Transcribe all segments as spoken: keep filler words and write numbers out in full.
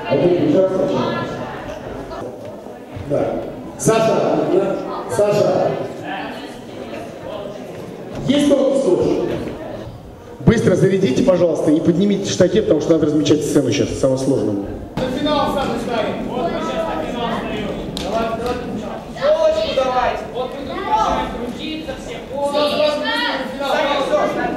Один, еще раз начинаем. Да. Саша, Саша. Есть толк слушай? Быстро зарядите, пожалуйста, и поднимите штатив, потому что надо размечать сцену сейчас, самое сложное. На финал сам ставим. Вот мы сейчас на финал встаем. Давай, давай. Полочку давайте. Вот мы тут начинаем крутиться все. Все, сразу на финал. Все, все.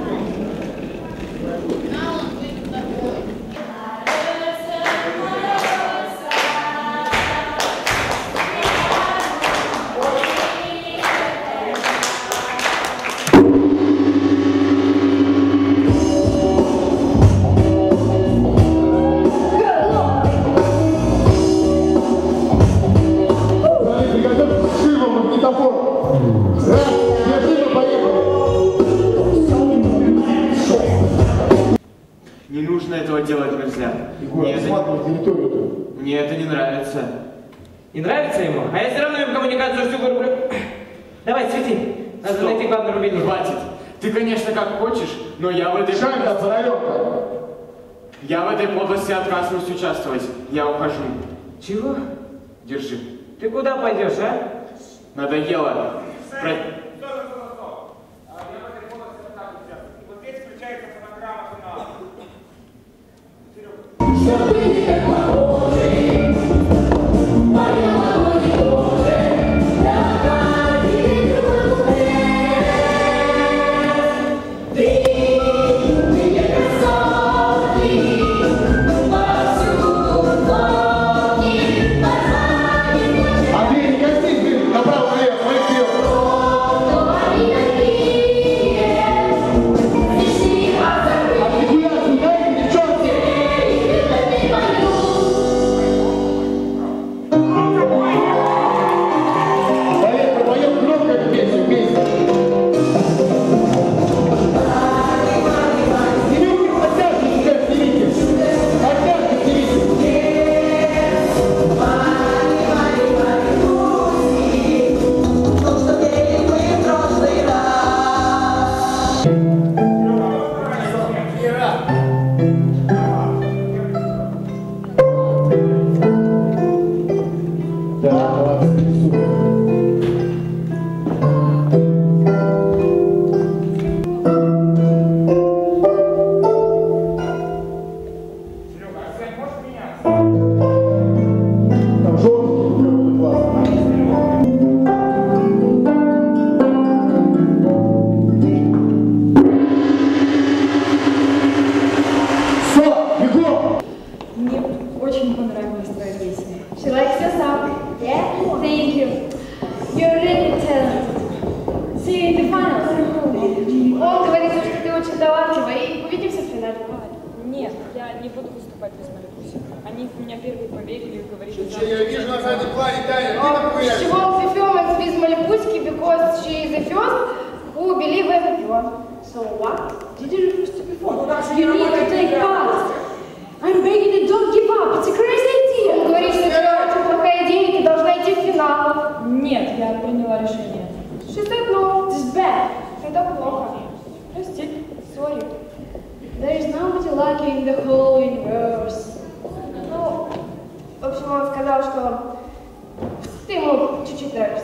Не нужно этого делать нельзя. Мне это... Мне это не нравится. Не нравится ему? А я все равно им коммуникацию всю вырублю. Давай, свети. Надо Стоп. найти главный рубильник. Хватит. Ты, конечно, как хочешь, но я в этой... Шаг-то, фонарём-то. Я в этой подлости отказываюсь участвовать. Я ухожу. Чего? Держи. Ты куда пойдешь, а? Надоело. Про... Нет, я не буду выступать без Маликуси. Они в меня первые поверили и говорили... Че, я вижу на заднем плане, Таня, She won't perform with Malikuski because she is the first who believe everyone. So what? Did you refuse to perform? You need to take part. I'm begging you, don't give up. It's a crazy idea. Говоришь, что это очень плохая идея, ты должна идти в финал. Нет, я приняла решение. She said no, it's bad. Это плохо. Прости. Sorry. There is nobody lucky in the whole universe. Ну, в общем, он сказал, что ты ему чуть-чуть нравишься.